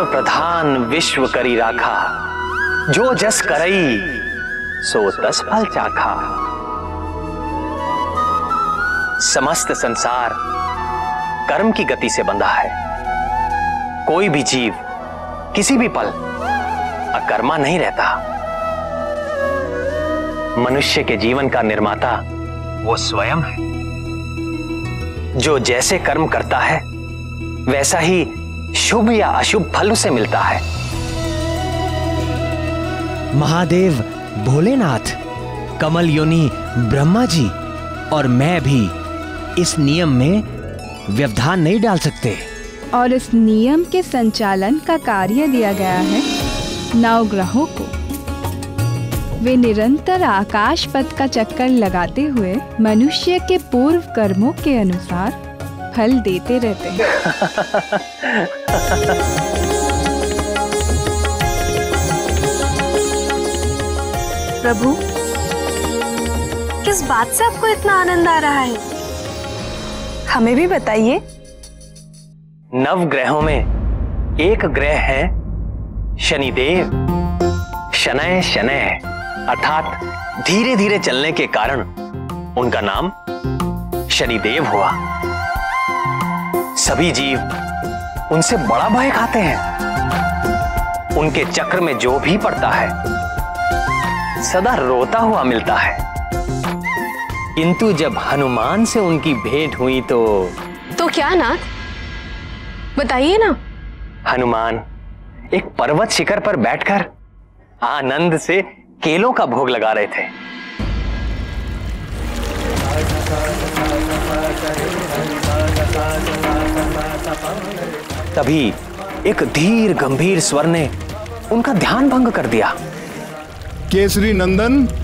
प्रधान विश्व करी राखा, जो जस करई सो तस फल चाखा। समस्त संसार कर्म की गति से बंधा है। कोई भी जीव किसी भी पल अकर्मा नहीं रहता। मनुष्य के जीवन का निर्माता वो स्वयं है। जो जैसे कर्म करता है वैसा ही शुभ या अशुभ फल उसे मिलता है। महादेव भोलेनाथ, कमल योनि ब्रह्मा जी और मैं भी इस नियम में व्यवधान नहीं डाल सकते। और इस नियम के संचालन का कार्य दिया गया है नवग्रहों को। वे निरंतर आकाश पथ का चक्कर लगाते हुए मनुष्य के पूर्व कर्मों के अनुसार फल देते रहते हैं। प्रभु, किस बात से आपको इतना आनंद आ रहा है? हमें भी बताइए। नवग्रहों में एक ग्रह है शनिदेव। शनय शनय अर्थात धीरे धीरे चलने के कारण उनका नाम शनिदेव हुआ। सभी जीव उनसे बड़ा भय खाते हैं। उनके चक्र में जो भी पड़ता है सदा रोता हुआ मिलता है। किंतु जब हनुमान से उनकी भेंट हुई तो क्या नाथ, बताइए ना। हनुमान एक पर्वत शिखर पर बैठकर आनंद से केलों का भोग लगा रहे थे। तभी एक धीर गंभीर स्वर ने उनका ध्यान भंग कर दिया। केसरी नंदन,